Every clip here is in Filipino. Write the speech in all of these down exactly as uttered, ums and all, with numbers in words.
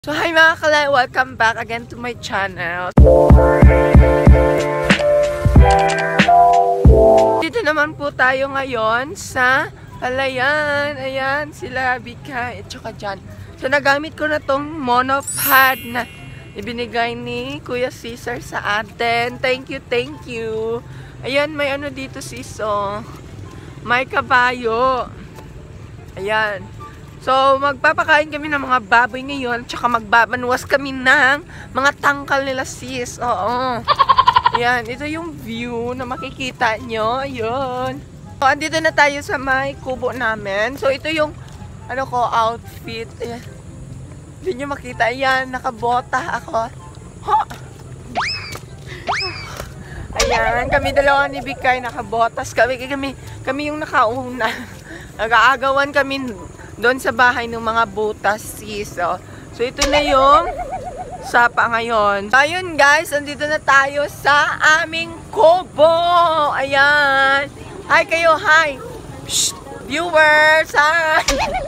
So hi mga kalay, welcome back again to my channel. Dito naman po tayo ngayon sa Palayan. Ayan, sila Bika at saka Jan. So nagamit ko na tong monopod na ibinigay ni Kuya Cesar sa atin. Thank you, thank you. Ayan, may ano dito sis, oh. May kabayo. Ayan. So, magpapakain kami ng mga baboy ngayon, tsaka magbabanwas kami ng mga tangkal nila sis. Oo. Ayan, ito yung view na makikita nyo. Ayun. So, andito na tayo sa may kubo namin. So, ito yung, ano ko, outfit. Ayan. Hindi nyo makita. Ayan, nakabota ako. Ha! Ayan, kami dalawa ni Bikay nakabotas. Kami, kami, kami yung nakauna. Nag-aagawan kami doon sa bahay ng mga butas sis. So, so ito na yung sapa ngayon. So, ayun guys, andito na tayo sa aming kubo. Ayan. Hi kayo, hi. Shh, viewers, hi.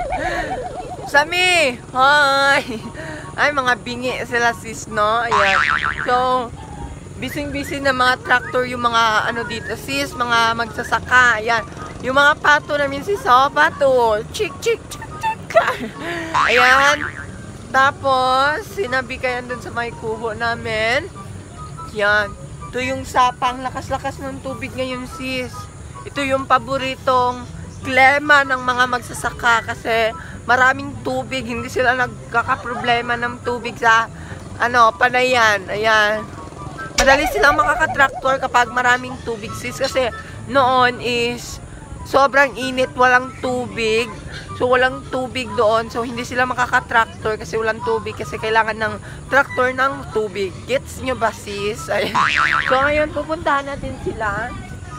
Sami, hi. Ay, mga bingi sila sis, no? Ayan. So, bising-bising na mga tractor yung mga ano dito sis, mga magsasaka. Ayan. Yung mga pato namin sis, oh, pato. Chik, chik, chik. Ayan. Tapos, sinabi kayo dun sa may kubo namin. Yan. Ito yung sapang lakas-lakas ng tubig ngayon sis. Ito yung paboritong klema ng mga magsasaka kasi maraming tubig. Hindi sila nagkakaproblema ng tubig sa ano, Palayan. Ayan. Madali silang makakatraktor kapag maraming tubig sis. Kasi noon is sobrang init, walang tubig. So, walang tubig doon. So, hindi sila makaka-tractor kasi walang tubig. Kasi kailangan ng tractor ng tubig. Gets nyo ba, sis? Ayan. So, ngayon, pupuntahan natin sila.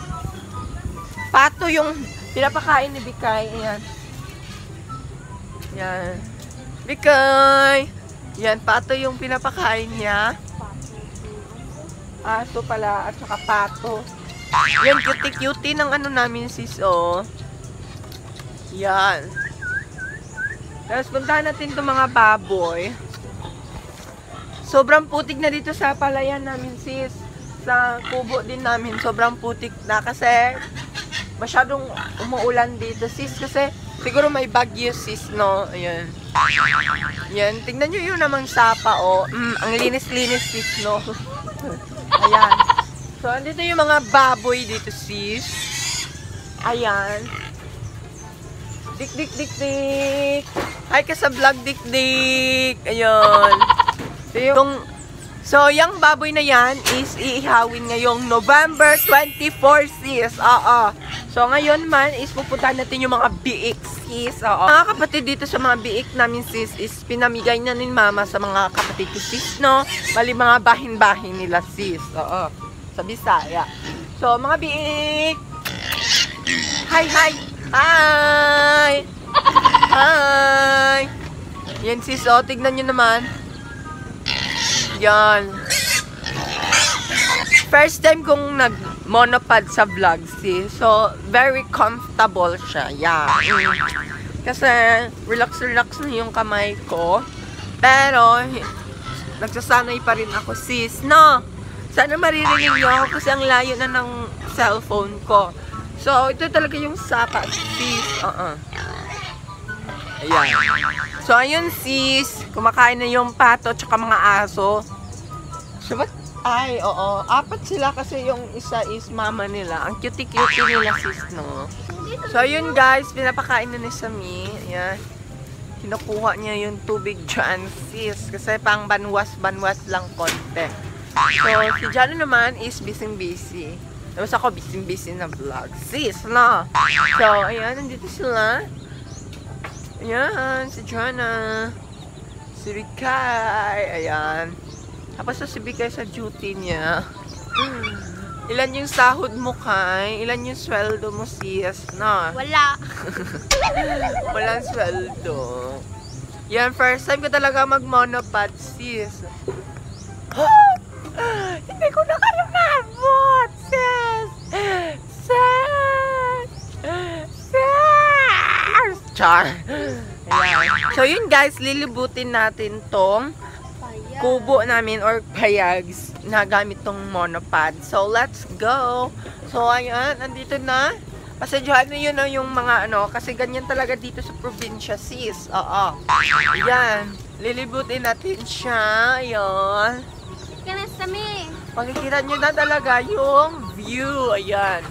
Pato yung pinapakain ni Bikay. Ayan. Ayan. Bikay! Ayan, pato yung pinapakain niya. Aso pala. At saka pato. Yan, cutie-cutie ng ano namin, sis, oh. Yan. Tapos puntahan natin itong mga baboy. Sobrang putik na dito sa Palayan namin sis. Sa kubo din namin. Sobrang putik na kasi masyadong umuulan dito sis. Kasi siguro may bagyo sis, no? Ayan. Yan. Tingnan nyo yun namang sapa, oh. Mm, ang linis-linis sis, no? Ayan. So, andito yung mga baboy dito sis. Ayan. Dik, dik, dik, dik. Hi ka sa vlog, dik, dik. Ayun. So, yung, so, yung baboy na yan is iihawin ngayong November twenty-fourth, sis. Oo. So, ngayon man is pupuntahan natin yung mga biik, sis. Oo. Mga kapatid dito sa mga biik namin, sis, is pinamigay na ni mama sa mga kapatid ko, sis, no? Bali, mga bahin-bahin nila, sis. Oo. Sa Bisaya. So, mga biik. Hi, hi. Hi! Hi! Yan sis, oh, tignan nyo naman. Yan. First time kong nag-monopod sa vlog sis. So, very comfortable siya. Yan. Kasi, relax-relax na yung kamay ko. Pero, nagsasanay pa rin ako sis, no? Sana maririnig nyo ako kasi ang layo na ng cellphone ko. So, ito talaga yung sapa, sis. Uh-uh. Ayan. So, ayun, sis. Kumakain na yung pato at saka mga aso. So, ba't? Ay, oo. Apat sila kasi yung isa is mama nila. Ang cutie-cutie nila, sis, no? So, ayun, guys. Pinapakain na ni Sami. Ayan. Kinukuha niya yung tubig dyan, sis. Kasi pang banwas-banwas lang konti. So, si Jano naman is busy-busy. Tapos ako busy-busy na vlog. Sis, no? So, ayan, nandito sila. Ayan, si Jana. Si Bikay. Ayan. Tapos si Bikay sa duty niya. Ilan yung sahod mo, Kay? Ilan yung sweldo mo, sis? No? Wala. Walang sweldo. Yan, first time ko talaga mag-monopod, sis. Hindi ko na kayo nabot, sis! Sis! Sis! Char! Ayan. So yun guys, lilibutin natin tong kubo namin or payags na gamit tong monopod. So let's go. So ayan, andito na. Pasadyahan na yun yung mga ano, kasi ganyan talaga dito sa probinsya, sis. Oo. Ayan. Lilibutin natin siya. Ayan. Makikita nyo na talaga yung view. Ayan.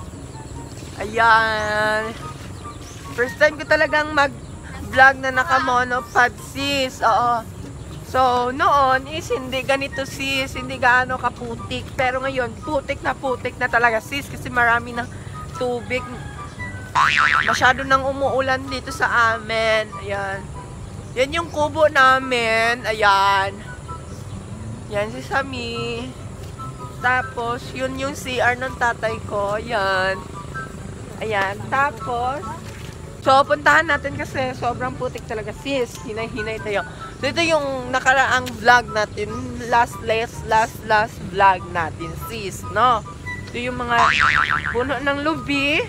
Ayan. First time ko talagang mag-vlog na naka-monopod, sis. Oo. So, noon is hindi ganito, sis. Hindi gaano kaputik. Pero ngayon, putik na putik na talaga, sis. Kasi marami ng tubig. Masyado nang umuulan dito sa amin. Ayan. Yan yung kubo namin. Ayan. Yan si Sami. Tapos, yun yung C R ng tatay ko. Ayan. Ayan. Tapos, so, puntahan natin kasi sobrang putik talaga, sis. Hinay-hinay tayo. Dito yung nakaraang vlog natin. Last, last, last, last vlog natin, sis. No? Ito yung mga puno ng lubi.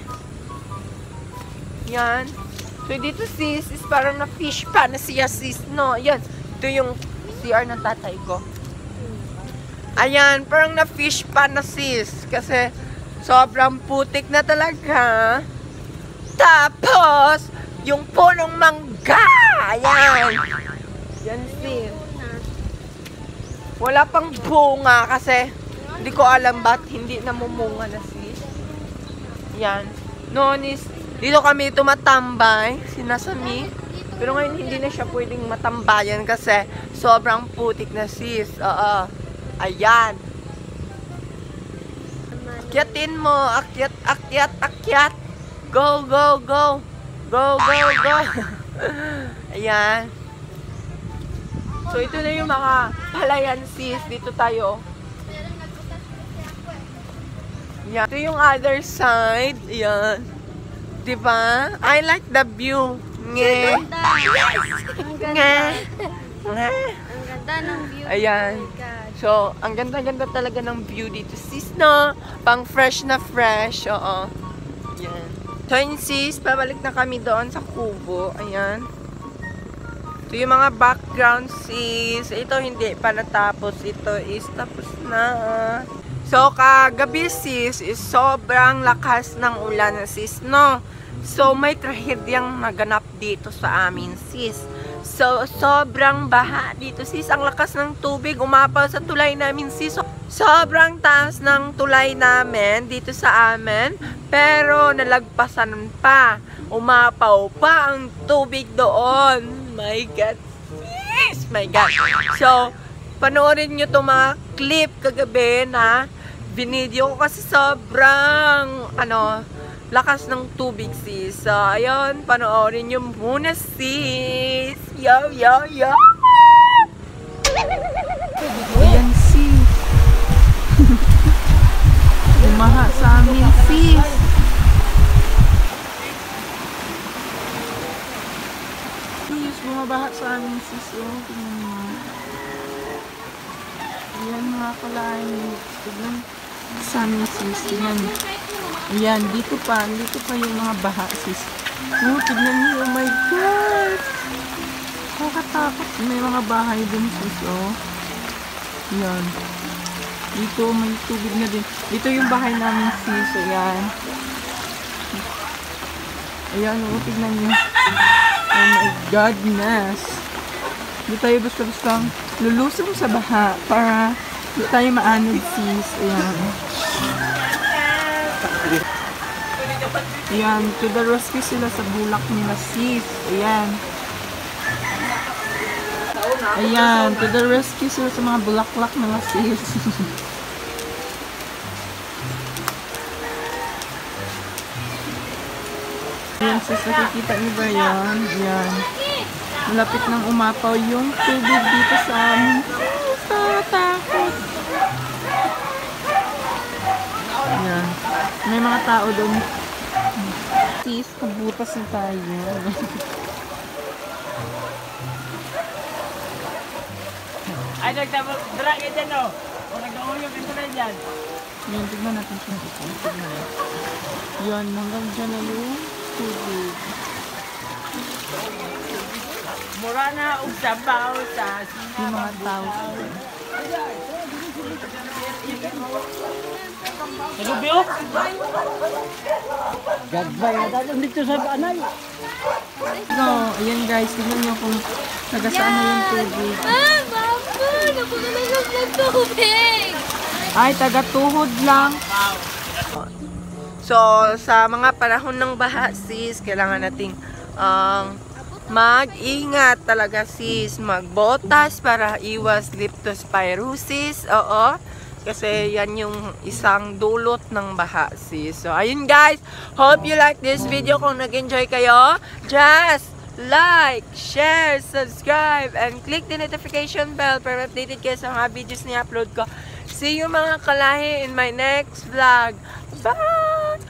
Yan. So, dito, sis, is parang na-fish pa na siya, sis. No? Yan. Ito yung C R ng tatay ko. Ayan. Parang na-fish pa na, sis. Kasi, sobrang putik na talaga. Tapos, yung punong mangga. Ayan. Yan, sis. Wala pang bunga kasi hindi ko alam ba't hindi namumunga na, sis. Yan. Noon is, dito kami tumatambay, sinasami. Pero ngayon hindi na siya pwedeng matambayan kasi sobrang putik na, sis. Oo. Ayan. Akyatin mo. Akyat, akyat, akyat. Go, go, go. Go, go, go. Ayan. So, ito na yung mga palayan, sis. Dito tayo. Ayan. Ito yung other side. Ayan. Diba? I like the view. Nge. Ang ganda. Nge. Nge. Ang ganda ng view. Ayan. Oh my God. So, ang ganda-ganda talaga ng view dito, sis, no? Pang fresh na fresh. Oo. Ayan. So, yun, sis, pabalik na kami doon sa kubo. Ayan. Ito yung mga background, sis. Ito hindi pa natapos. Ito is tapos na. So, kagabi, sis, is sobrang lakas ng ulan, sis, no? So, may trahedyang naganap dito sa amin, sis. So, sobrang baha dito, sis. Ang lakas ng tubig umapaw sa tulay namin, sis. So, sobrang taas ng tulay namin dito sa amin. Pero, nalagpasan pa. Umapaw pa ang tubig doon. My God, sis! My God. So, panoorin nyo itong mga clip kagabi na binidyo ko kasi sobrang, ano, lakas ng tubig, sis. So, ayun, panoorin nyo muna, sis. Yo, yo, yo! Ayan, sis. Bumaha sa amin, sis. Sis, bumabaha sa amin, sis. Oh, tingnan mo. Ayan, mga kalahin. Tignan sa amin, sis. Tingnan mo. Ayan, dito pa. Dito pa yung mga baha, sis. Oh, tignan niyo. Oh my God! Nakakatakot. May mga bahay dun, sis. Oh. Ayan. Dito, may tubig na din. Dito yung bahay namin, sis. Ayan. Ayan, oh, tignan niyo. Oh my goodness. Hindi tayo basta-basta lulusong sa baha para hindi tayo maanod, sis. Ayan. Ayan, to the rescue sila sa bulak nila, sis. Ayan. Ayan, to the rescue sila sa mga bulaklak nila, sis. Ayan, sis, nakikita niyo ba yan? Ayan. Malapit nang umapaw yung tubig dito sa amin. Nakatakot. Ayan. May mga tao doon. Sis, kabutas na tayo. Ay, nagdra ka dyan, no? O nag-uulog ka na dyan. Yan, tignan natin siya dito. Tignan. Yan, hanggang dyan na yung tubig. Mura na og sabaw sa Yung mga tao. Nagubyo? Gagbay na dito dito sa anay. No, ayan guys, tingnan nyo kung taga saan na yung tubig. Ah, babo! Napakalagas ng tubig! Ay, taga tuhod lang. So, sa mga panahon ng baha, sis, kailangan nating um, mag-ingat talaga, sis. Magbotas para iwas leptospirosis. Oo. Kasi yan yung isang dulot ng baha, sis. So, ayun guys. Hope you like this video. Kung nag-enjoy kayo, just like, share, subscribe, and click the notification bell para updated kayo sa mga videos na i-upload ko. See you mga kalahi in my next vlog. Bye!